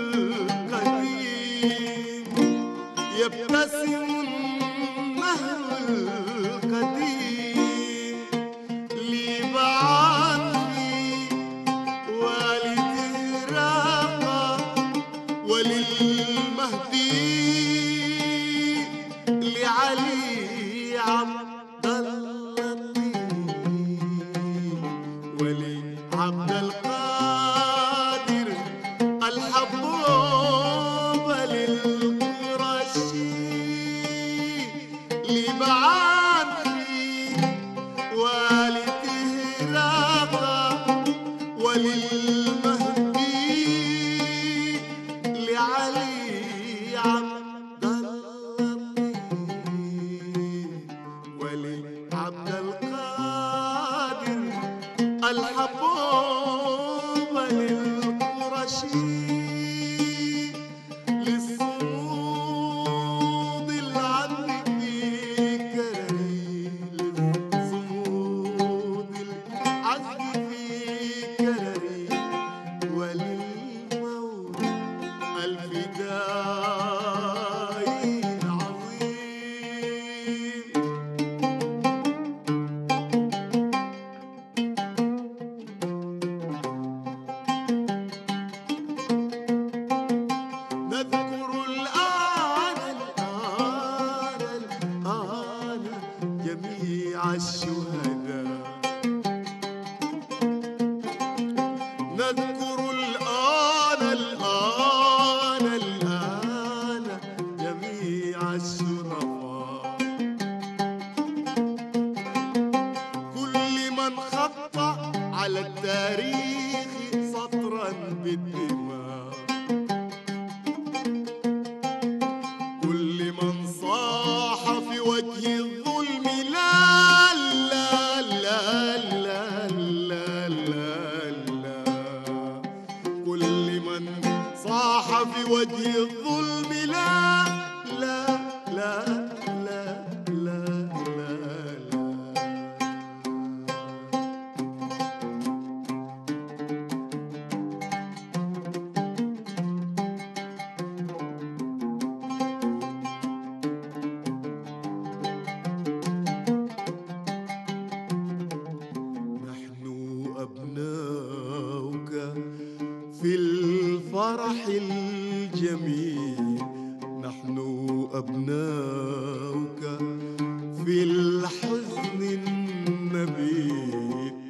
القديم، يبتسم النهر القديم لبعثي ولتهراقا وللمهدي لعلي عبد اللطيف ولعبد القادر الحبوب للقرشي لبعثي ولتهراقا وللمهدي لعلي عبد اللطيف ولعبد القادر الحبوب للقرشي للصمود العذب في كرري، للصمود العذب في كرري وللموت الفدائي العظيم. نذكر الآن جميع الشهداء، نذكر الآن جميع الشرفاء، كل من خط على التاريخ سطرا بالدماء، كل من صاح في وجه الظلم لا لا لا لا لا لا لا، كل من صاح في وجه الظلم لا لا لا لا لا لا لا. نحن أبناؤك في الفرح الجميل، نحن أبناؤك في الحزن النبيل.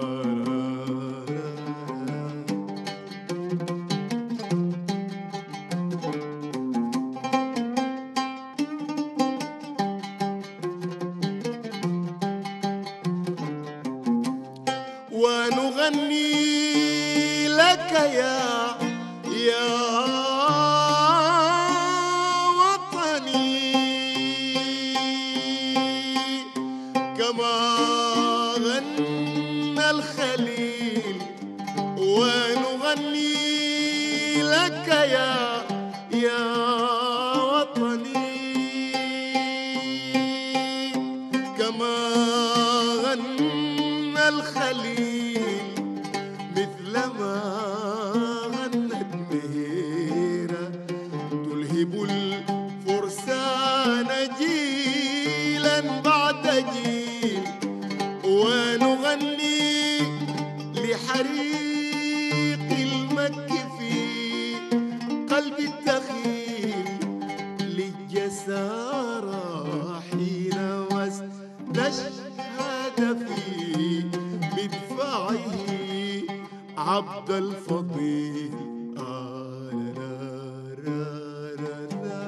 ونغني لك يا وطني كما غنى الخليل. ونغني لك يا وطني كما غنى الخليل، مثلما غنت مهيرة تلهب الفرسان جيلا بعد جيل. ونغني لحريق المك في قلب الدخيل للجسارة حين واستشهد في مدفعه عبد الفضيل. لا لا لا لا.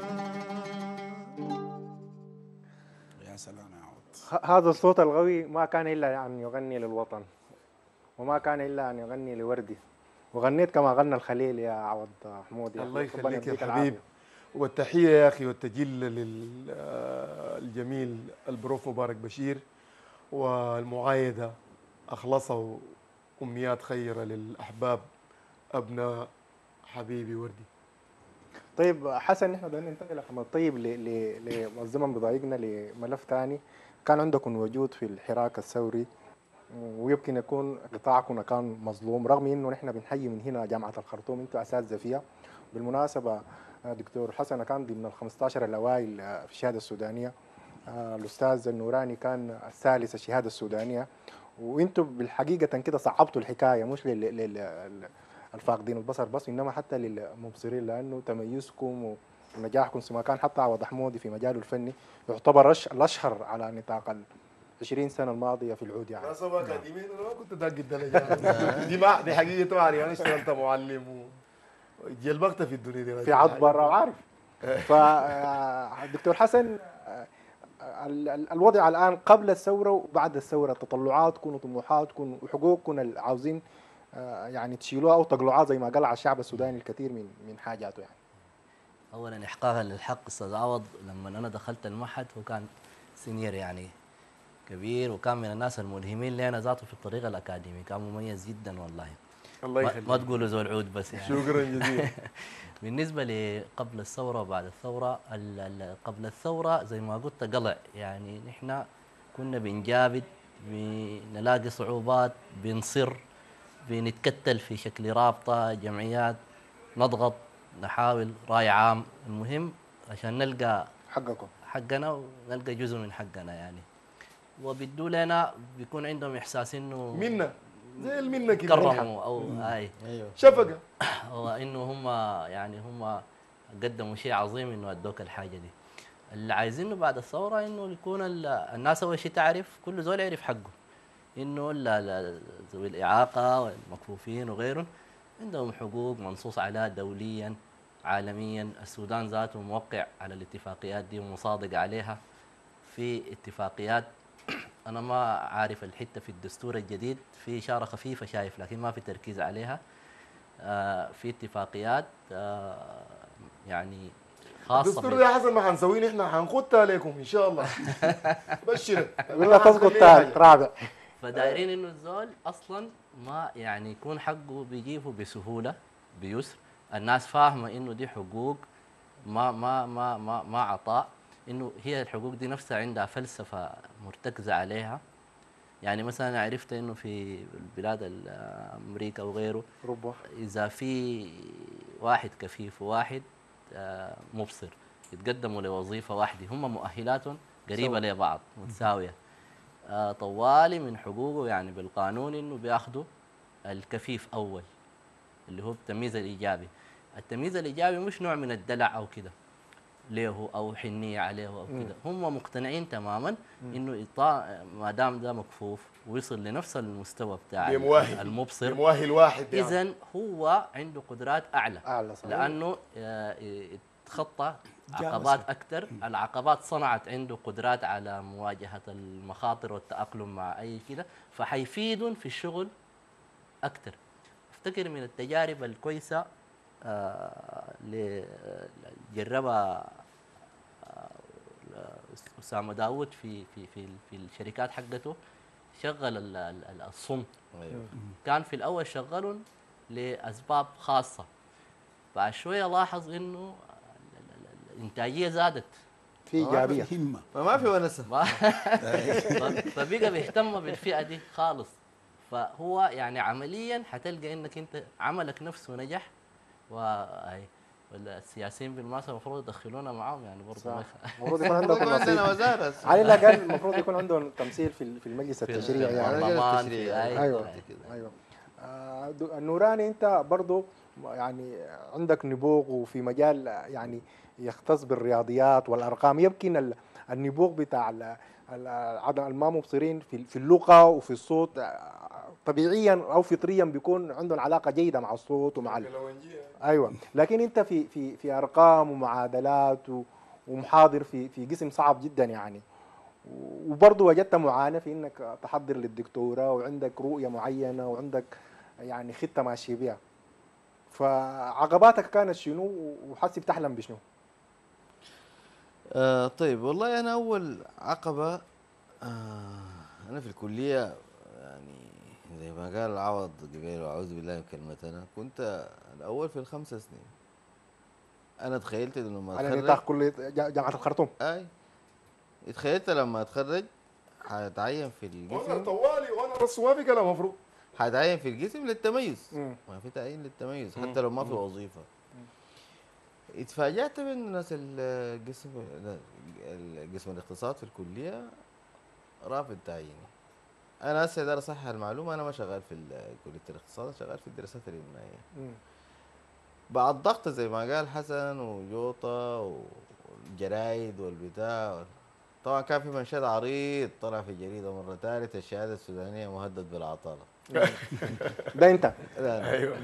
يا سلام يا عوض. هذا الصوت القوي ما كان إلا أن يغني للوطن، وما كان إلا أن يغني لوردي، وغنيت كما غنى الخليل يا عوض حمود. الله ربنا يخليك يا يديك حبيب. العافية. والتحية يا أخي والتجل للجميل البروف مبارك بشير، والمعايدة أخلصوا أمنيات خيرة للأحباب أبناء حبيبي وردي. طيب حسن، نحن بدنا ننتقل يا محمد طيب والزمن بضايقنا لملف ثاني. كان عندكم وجود في الحراك الثوري، ويمكن يكون قطاعكم كان مظلوم، رغم انه نحن بنحيي من هنا جامعه الخرطوم، انتم اساتذه فيها. بالمناسبه دكتور حسن كان ضمن ال 15 الاوائل في الشهاده السودانيه، الاستاذ النوراني كان الثالث الشهاده السودانيه، وانتم بالحقيقه كده صعبتوا الحكايه مش الفاقدين البصر بس، انما حتى للمبصرين، لانه تميزكم ونجاحكم سواء كان حتى عوض حمودي في مجاله الفني يعتبر الاشهر على نطاق 20 سنه الماضيه في العود يعني. مناسبة أكاديمية أنا ما كنت داق الدرجة دي حقيقة معي. أنا اشتغلت معلم وجلبقت في الدنيا دي في عض برا وعارف. فدكتور حسن، الوضع الان قبل الثوره وبعد الثوره، تطلعاتكم وطموحاتكم وحقوقكم اللي عاوزين يعني تشيلوها او تقلعوها زي ما قلع الشعب السوداني الكثير من حاجاته يعني. اولا احقاقا للحق استاذ عوض، لما انا دخلت المعهد هو كان سينيور يعني كبير، وكان من الناس الملهمين لي انا ذاته في الطريق الاكاديمي، كان مميز جدا والله. الله يخليك. ما تقولوا زول عود بس يعني. شكرا جزيلا. بالنسبه لقبل الثوره وبعد الثوره، قبل الثوره زي ما قلت قلع، يعني نحن كنا بنجابد، بنلاقي صعوبات، بنصر، بنتكتل في شكل رابطه جمعيات، نضغط، نحاول راي عام، المهم عشان نلقى حقنا ونلقى جزء من حقنا يعني. وبيدوا لنا بيكون عندهم احساس انه منا زي المنة كده كرموا او اي شفقة، وانه هم يعني هم قدموا شيء عظيم انه ادوك الحاجه دي. اللي عايزينه بعد الثوره انه يكون الناس اول شيء تعرف، كل زول يعرف حقه، انه ذوي الاعاقه والمكفوفين وغيرهم عندهم حقوق منصوص عليها دوليا عالميا. السودان ذاته موقع على الاتفاقيات دي ومصادق عليها في اتفاقيات. أنا ما عارف الحتة في الدستور الجديد في إشارة خفيفة شايف، لكن ما في تركيز عليها. في اتفاقيات يعني خاصة الدستور ده حسن ما حنسويه نحن، حنخدها لكم إن شاء الله. بشرك ولا تسقط ثالث رابع. فدايرين إنه الزول أصلا ما يعني يكون حقه بيجيبه بسهولة بيسر. الناس فاهمه انه دي حقوق، ما عطاء، انه هي الحقوق دي نفسها عندها فلسفه مرتكزه عليها. يعني مثلا عرفت انه في البلاد امريكا وغيره، ربما اذا في واحد كفيف وواحد مبصر يتقدموا لوظيفه واحده، هم مؤهلاتهم قريبه لبعض متساويه، طوالي من حقوقه يعني بالقانون انه بياخذوا الكفيف اول، اللي هو التمييز الايجابي. التمييز الايجابي مش نوع من الدلع او كده له او حنيه عليه او كده، هم مقتنعين تماما انه ما دام ده مكفوف ويصل لنفس المستوى بتاع المبصر، بمؤهل واحد يعني. اذا هو عنده قدرات اعلى، اعلى صحيح. لانه تخطى عقبات اكثر. العقبات صنعت عنده قدرات على مواجهه المخاطر والتاقلم مع اي كده، فحيفيدهم في الشغل اكثر. افتكر من التجارب الكويسه اللي جربها اسامه داوود في الشركات حقته، شغل الصم. كان في الاول شغلهم لاسباب خاصه، بعد شويه لاحظ انه الانتاجيه زادت، في ايجابيه. همه. فما في ونسه. فبقى بيهتم بالفئه دي خالص. فهو يعني عمليا حتلقى انك انت عملك نفسه نجح، والسياسيين بالمناسبه المفروض يدخلونا معاهم يعني برضه. المفروض يكون عندكم عندنا نصيب وزاره على الاقل، المفروض يكون عندهم تمثيل في المجلس التشريعي يعني. البرلمان، ايوه ايوه. النوراني انت برضو يعني عندك نبوغ وفي مجال يعني يختص بالرياضيات والارقام. يمكن النبوغ بتاع الما مبصرين في اللغه وفي الصوت طبيعيا او فطريا بيكون عندهم علاقه جيده مع الصوت ومع ايوه. لكن انت في ارقام ومعادلات ومحاضر في قسم صعب جدا يعني، وبرضه وجدت معاناه في انك تحضر للدكتوراه وعندك رؤيه معينه وعندك يعني خطه ماشي بيها. فعقباتك كانت شنو وحسي بتحلم بشنو؟ طيب والله انا اول عقبه انا في الكليه يعني زي ما قال العوض قبيل واعوذ بالله من كلمتنا، كنت الاول في ال5 سنين. انا تخيلت انه لما على اتخرج نطاق كليه جامعه الخرطوم. اي تخيلت لما اتخرج حاتعين في وانا القسم، طوالي وانا رص ما في كلام مفروض. حاتعين في القسم للتميز. ما في تعيين للتميز حتى لو ما في وظيفه. اتفاجأت بأن ناس القسم الاقتصاد في الكلية رافض تعييني. أنا هسه دار أصحح المعلومة، أنا ما شغال في كلية الاقتصاد، أنا شغال في الدراسات الإنمائية. بعد ضغط زي ما قال حسن وجوطة والجرايد والبتاع، طبعا كان في منشد عريض طلع في الجريدة مرة ثالثة: الشهادة السودانية مهدد بالعطالة. ده انت. ايوه.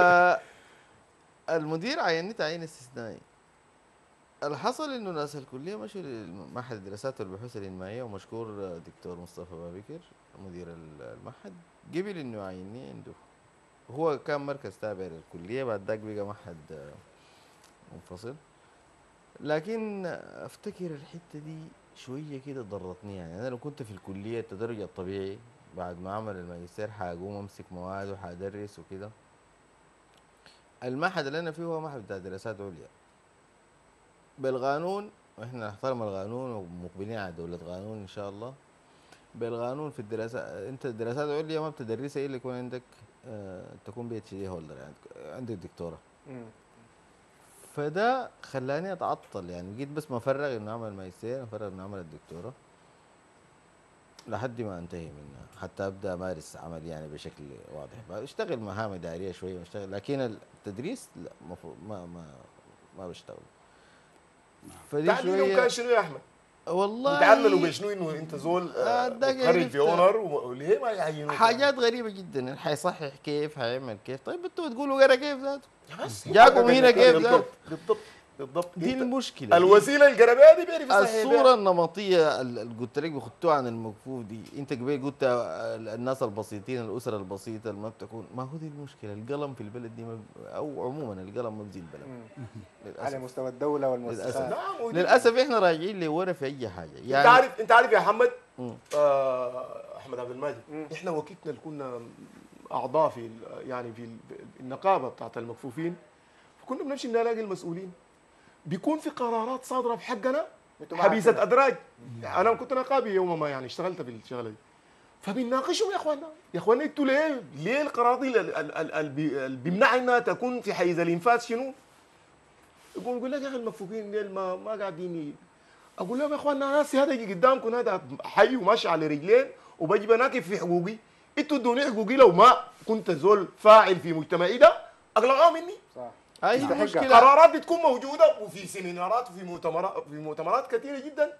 فالمدير عيني تعيين استثنائي. الحصل انه ناس الكليه مشوا لمعهد الدراسات والبحوث الانمائيه، ومشكور دكتور مصطفى بابكر مدير المعهد قبل انه يعيني عنده. هو كان مركز تابع للكليه، بعد ذاك بقى معهد منفصل. لكن افتكر الحته دي شويه كده ضرتني. يعني انا لو كنت في الكليه التدرج الطبيعي بعد ما اعمل الماجستير حاقوم امسك مواد وحادرس وكده. المعهد اللي انا فيه هو معهد بتاع دراسات عليا بالقانون، واحنا نحترم القانون ومقبلين على دولة قانون ان شاء الله. بالقانون في الدراسات، انت الدراسات العليا ما بتدرسها الا يكون عندك تكون PhD هولدر، يعني عندك دكتوراه. فده خلاني اتعطل، يعني جيت بس ما افرغ انه اعمل ماجستير، افرغ انه اعمل الدكتوراه لحد ما انتهي منها، حتى ابدا امارس عمل يعني بشكل واضح. بشتغل مهام اداريه شويه بشتغل، لكن التدريس لا، المفروض ما بشتغل. فدي تعليلهم كان شنو يا احمد؟ والله بيتعللوا بشنو انه انت زول متخرج في اونر وليه ما يعينوك؟ حاجات غريبه جدا. حيصحح كيف، حيعمل كيف. طيب انتوا بتقولوا قرا كيف ذاته؟ بس جاكم هنا كيف ذاته؟ بالضبط دي المشكله. الوسيله القربيه دي بيعرف يصحح الصوره النمطيه اللي قلت لك بخدتوها عن المكفوف دي، انت قبل قلت الناس البسيطين، الاسره البسيطه اللي ما بتكون، ما هو دي المشكله. القلم في البلد دي او عموما القلم ما بزي البلد على مستوى الدوله والمؤسسات. للاسف احنا راجعين لورا في اي حاجه. يعني انت عارف يا محمد، احمد عبد الماجد، احنا وقتنا اللي كنا اعضاء في يعني في النقابه بتاعت المكفوفين، كنا بنمشي نلاقي المسؤولين بيكون في قرارات صادره في حقنا أنتوا ما حبيسه عارفين. ادراج. انا كنت نقابي يوما ما يعني اشتغلت في الشغله دي، فبنناقشهم يا اخوانا انتوا ليه القرارات اللي بيمنع انها تكون في حيز الانفاذ شنو؟ يقول لك يا اخي المكفوفين ديل ما قاعدين اقول لهم يا اخوانا ناسي هذا يجي قدامكم هذا حي وماشي على رجلين وبجي بناكب في حقوقي، انتوا ادوني حقوقي لو ما كنت زول فاعل في مجتمعي ده اغلقوها مني. صح. اي يستحق. مشكله. قرارات بتكون موجوده وفي سيمينارات وفي مؤتمرات كثيره جدا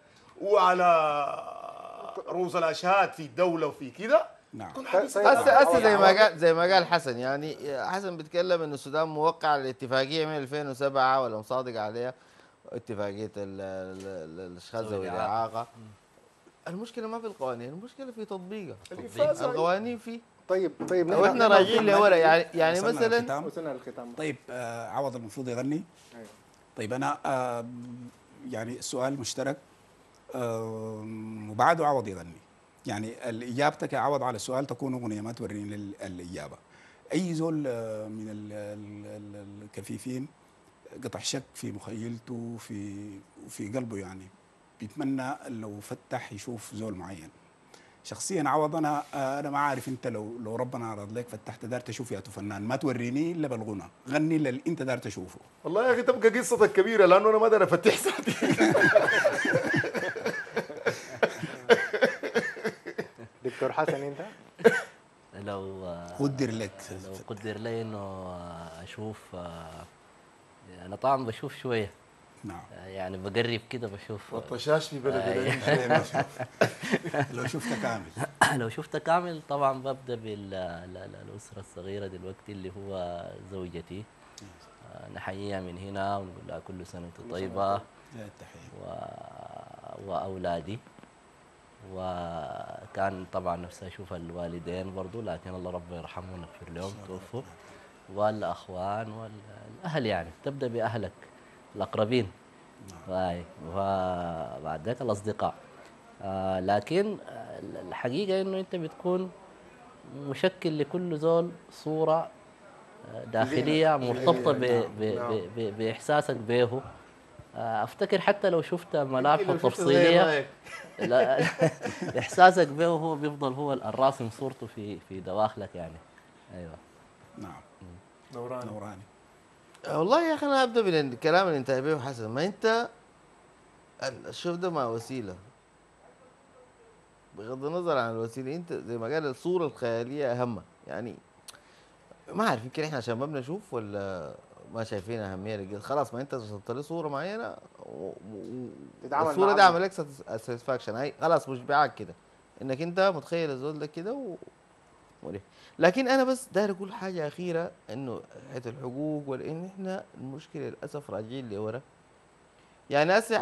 وعلى رؤوس الاشهاد في الدوله وفي كده. نعم. تكون حديث. هسه زي ما قال حسن، يعني حسن بيتكلم انه السودان موقع على الاتفاقيه من 2007 ولا مصادق عليها، اتفاقيه الاشخاص ذوي الاعاقه. المشكله ما في القوانين، المشكله في تطبيقها. الإنفاذ. القوانين في طيب واحنا راجعين لورا يعني وصلنا مثلا للختام. وصلنا للختام. طيب عوض المفروض يغني. أيوة. طيب انا يعني السؤال مشترك وبعده عوض يغني. يعني اجابتك يا عوض على السؤال تكون اغنيه ما توريني الاجابه. اي زول من الكفيفين قطع شك في مخيلته في قلبه، يعني بيتمنى لو فتح يشوف زول معين. شخصيا عوض انا ما عارف انت لو ربنا اراد لك فتحت دار تشوف يا فنان ما توريني الا بالغنى، غني اللي انت دار تشوفه. والله يا اخي تبقى قصتك كبيره لانه انا ما اقدر افتح ذاتي. دكتور حسن انت لو قدر لك. لو قدر لي انه اشوف، انا طبعا بشوف شويه، نعم. يعني بقرب كده بشوف. والطشاش في بلد العلم. لو شفت كامل. لو شفت كامل طبعا ببدا بالاسره الصغيره دلوقتي اللي هو زوجتي، نحييها من هنا ونقول لها كل سنه وانت طيبه، التحيه. واولادي. وكان طبعا نفسي اشوف الوالدين برضو، لكن الله ربه يرحمه ويغفر لهم توفوا، والاخوان والاهل. يعني تبدا باهلك الاقربين، وبعد ذلك الاصدقاء. لكن الحقيقه انه انت بتكون مشكل لكل زول صوره داخليه مرتبطه باحساسك به. افتكر حتى لو شفت ملامحه التفصيليه، لا احساسك به هو بيفضل هو الراسم صورته في دواخلك يعني. ايوه. نعم. نوراني. والله يا اخي انا ابدا بالكلام اللي انتهى به حسن. ما انت الشوف ده ما وسيله، بغض النظر عن الوسيله، انت زي ما قال الصوره الخياليه اهم. يعني ما اعرف، يمكن احنا عشان ما بنشوف ولا ما شايفين اهميه خلاص. ما انت رسمت لي صوره معينه الصوره دي عمل لك ساتسفاكشن، هاي خلاص مشبعك كده انك انت متخيل الزول ده كده مريح. لكن انا بس داير اقول حاجه اخيره، انه حته الحقوق ولان احنا المشكله للاسف راجعين لورا. يعني هسه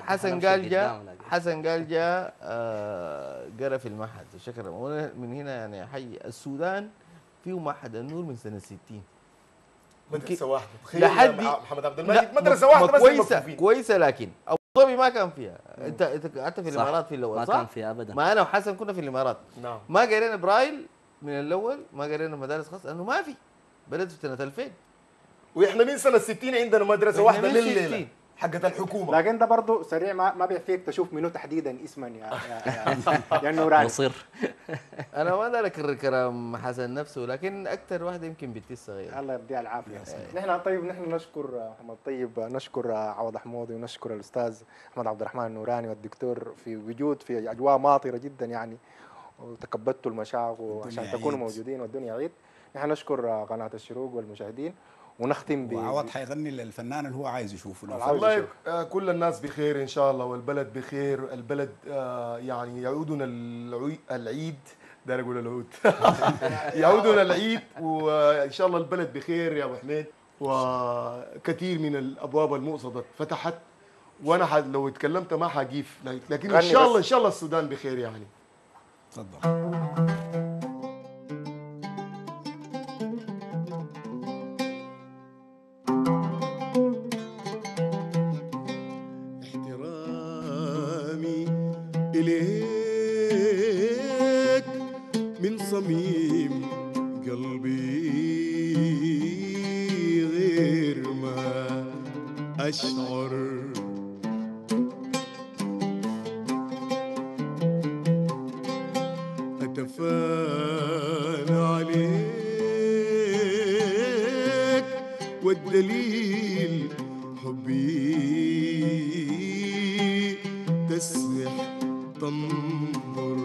حسن قال جاء قرا في المعهد شكرا. من هنا يعني حي السودان فيه معهد النور من سنه 60. مدرسه واحده تخيل لحد محمد عبد المجيد مدرسه واحده بس كويسه لكن ابو ظبي ما كان فيها. انت قعدت في الامارات في الاول ما صح؟ كان فيها ابدا. ما انا وحسن كنا في الامارات. نعم. ما قرينا برايل من الاول، ما قرينا مدارس خاصه لانه ما في بلد في سنه 2000. واحنا من سنه 60 عندنا مدرسه واحده لليله حقت الحكومه. لكن ده برضه سريع ما بيفيك تشوف منو تحديدا اسما يا نوراني. مصير. انا ما دارك كلام حسن نفسه، لكن اكثر واحده يمكن بنتي الصغيره. الله يديها العافيه. نحن نشكر محمد طيب، نشكر عوض حمودي، ونشكر الاستاذ احمد عبد الرحمن النوراني والدكتور في وجود في اجواء ماطره جدا يعني، وتكبدتوا المشاق وعشان تكونوا موجودين والدنيا عيد. نحن نشكر قناه الشروق والمشاهدين، ونختم وعوض حيغني للفنان اللي هو عايز يشوفه. والله كل الناس بخير ان شاء الله، والبلد بخير. البلد يعني يعودنا العيد، داير اقول العود. يعودنا العيد وان شاء الله البلد بخير يا ابو حميد، وكثير من الابواب المؤصده فتحت، وانا لو اتكلمت ما حجيف، لكن ان شاء الله السودان بخير يعني. تفضل. إليك من صميم قلبي غير ما أشعر أتفانى عليك والدليل حبي تسرح تنظر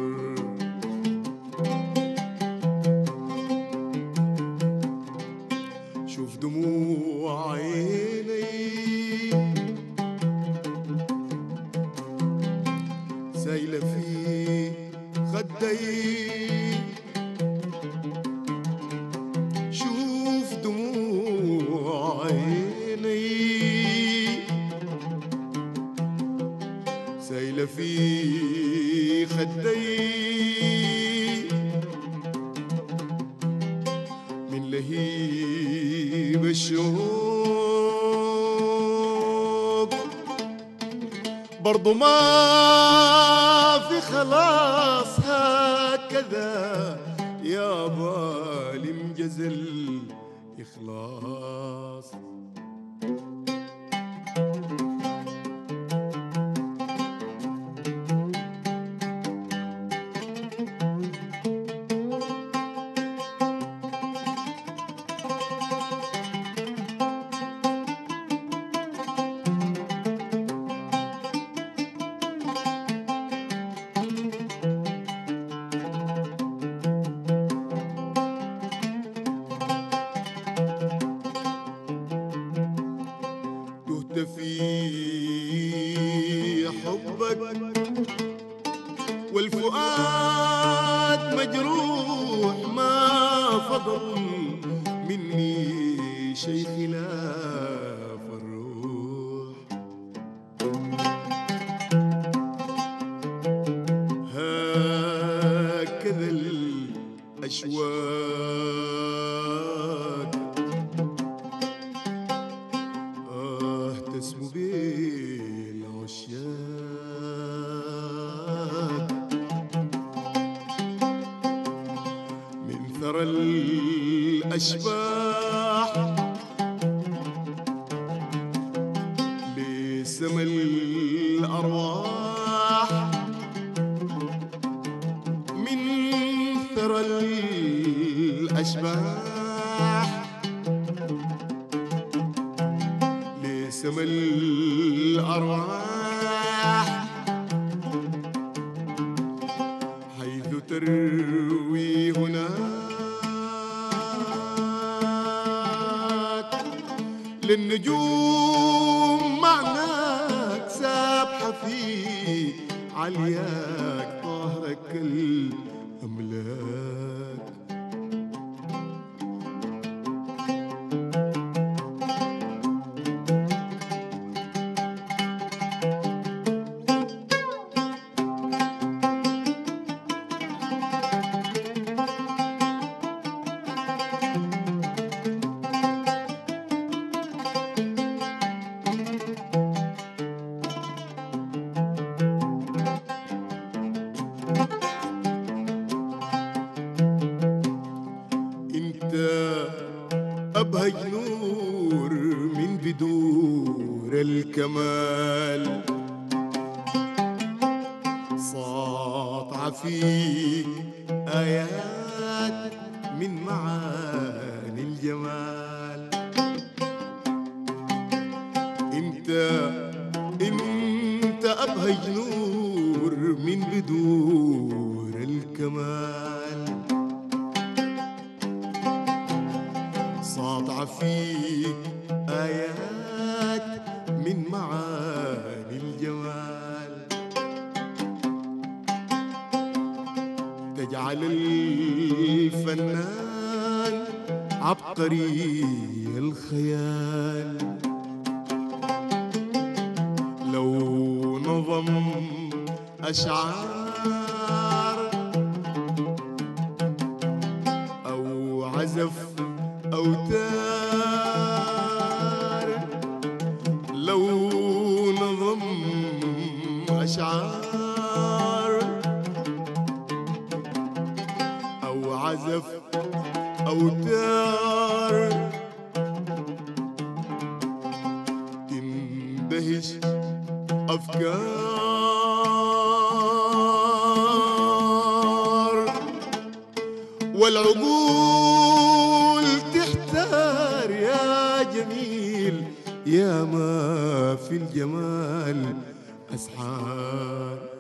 شوف دموع عيني سايلة في خدي شوف دموع عيني سايلة في خدي من لهيب الشوق برضو ما في خلاص هكذا يا ظالم جزل إخلاص تهت في حبك والفؤاد مجروح ما فضل مني شيء خلاف الروح هكذا الأشواق تسمو بالعشاق من ثرى الأشباح لسما الأرواح من ثرى الأشباح لسما الأرواح حيث تروي هناك للنجوم معناك سابحة في علياك طهرك الأملاك أبهج نور من بدور الكمال ساطع فيك آيات من معاني الجمال انت أبهج نور من بدور الكمال ساطع فيك آيات من معاني الجمال تجعل الفنان عبقري الخيال لو نظم أشعار أو عزف أوتار لو نظم أشعار أو عزف أوتار تندهش أفكار والعقول تحتار يا جميل يا ما في الجمال أسحار